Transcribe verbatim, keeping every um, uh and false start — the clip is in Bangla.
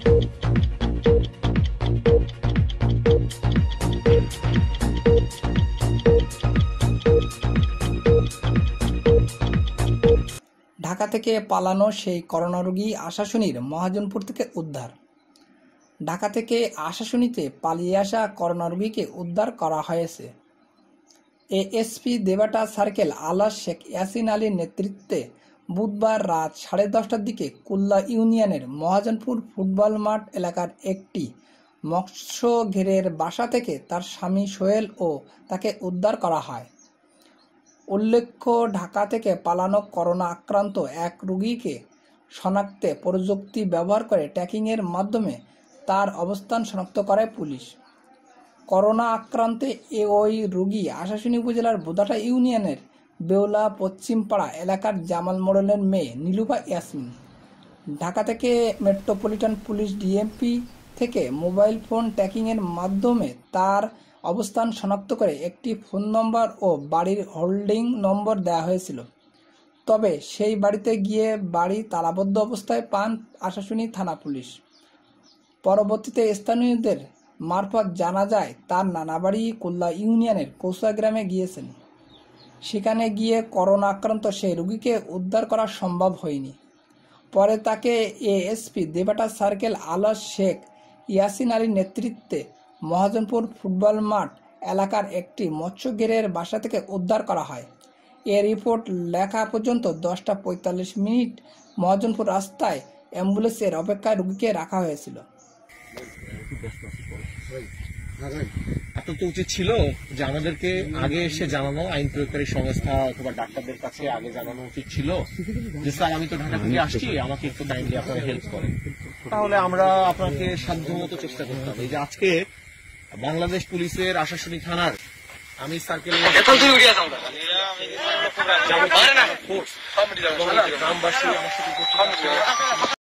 ঢাকা থেকে পালানো সেই করোনা রোগী আশাশুনির মহাজনপুর থেকে উদ্ধার। ঢাকা থেকে আশাশুনিতে পালিয়ে আসা করোনা রোগীকে উদ্ধার করা হয়েছে। এএসপি দেবাটা সার্কেল আলাস শেখ ইয়াসিন আলীর নেতৃত্বে বুধবার রাত সাড়ে দশটার দিকে কুল্লা ইউনিয়নের মহাজনপুর ফুটবল মাঠ এলাকার একটি মৎস্য ঘেরের বাসা থেকে তার স্বামী সোহেল ও তাকে উদ্ধার করা হয়। উল্লেখ্য, ঢাকা থেকে পালানো করোনা আক্রান্ত এক রোগীকে শনাক্তে প্রযুক্তি ব্যবহার করে ট্র্যাকিংয়ের মাধ্যমে তার অবস্থান শনাক্ত করে পুলিশ। করোনা আক্রান্তে এ ওই রোগী আশাশুনি উপজেলার বোদাটা ইউনিয়নের বেওলা পশ্চিমপাড়া এলাকার জামাল মোড়লের মেয়ে নীলুফা ইয়াসমিন। ঢাকা থেকে মেট্রোপলিটন পুলিশ ডিএমপি থেকে মোবাইল ফোন ট্র্যাকিংয়ের মাধ্যমে তার অবস্থান শনাক্ত করে একটি ফোন নম্বর ও বাড়ির হোল্ডিং নম্বর দেওয়া হয়েছিল। তবে সেই বাড়িতে গিয়ে বাড়ি তালাবদ্ধ অবস্থায় পান আশাশুনি থানা পুলিশ। পরবর্তীতে স্থানীয়দের মারফত জানা যায় তার নানা বাড়ি কুল্লা ইউনিয়নের কৌসা গ্রামে গিয়েছেন। সেখানে গিয়ে করোনা আক্রান্ত সেই রোগীকে উদ্ধার করা সম্ভব হয়নি। পরে তাকে এএসপি দেবাটা সার্কেল আলাস শেখ ইয়াসিন আলীর নেতৃত্বে মহাজনপুর ফুটবল মাঠ এলাকার একটি মৎস্যঘেরের বাসা থেকে উদ্ধার করা হয়। এ রিপোর্ট লেখা পর্যন্ত দশটা পঁয়তাল্লিশ মিনিট মহাজনপুর রাস্তায় অ্যাম্বুলেন্সের অপেক্ষায় রোগীকে রাখা হয়েছিল। এত তো উচিত ছিল যে আমাদেরকে আগে এসে জানানো, আইন প্রয়োগকারী সংস্থা অথবা ডাক্তারদের কাছে আগে জানানো উচিত ছিল যে স্যার আমি তো ঢাকা থেকে আসছি, আমাকে একটু কাইন্ডলি আপনারা হেল্প করেন। তাহলে আমরা আপনাকে সাধ্যমতো চেষ্টা করতে হবে। এই যে আজকে বাংলাদেশ পুলিশের আশাশুনি থানার আমি সার্কেল গ্রামবাসী আমার সাথে